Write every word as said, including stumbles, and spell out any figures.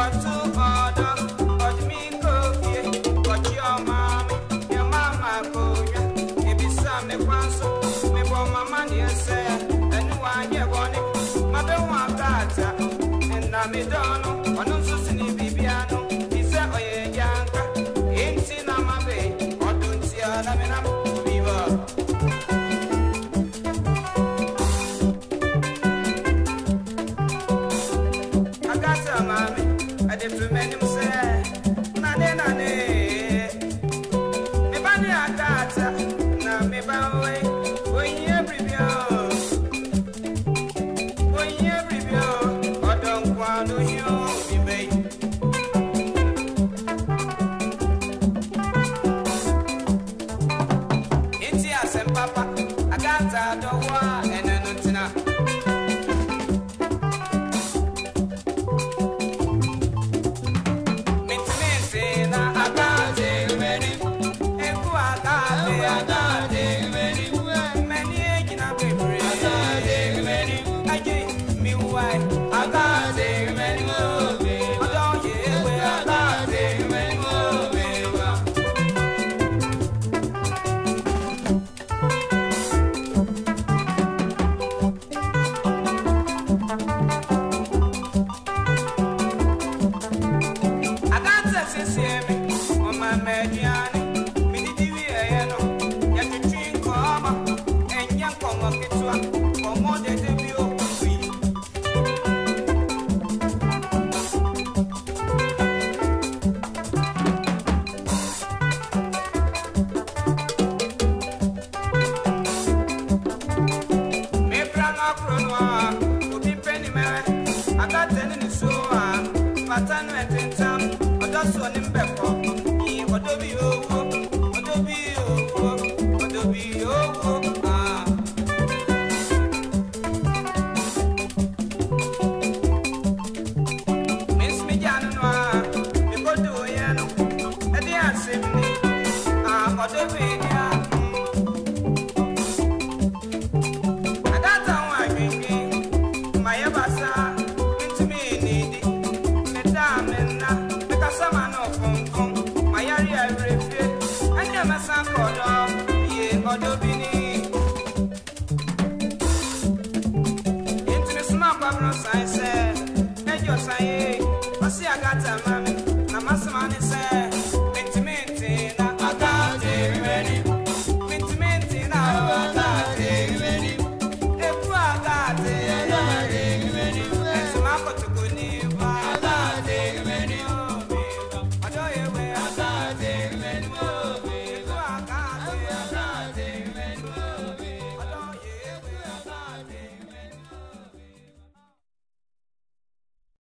Me don't know, no Susini Bibiano, he said, oh, yeah, Yanka, ain't seen on my bay, or don't see a lamina beaver. I got some mammy, I did to many say, Nane, Nane, me bandy I got, now me by when you every do you be made? It's yes and Papa, I got out of war and an antenna. Maintenance, I got it ready. And who I got it, I got it ready. Many agent of paper, I got it ready. I gave me why I got it. Into the small problem, I said, and you're saying.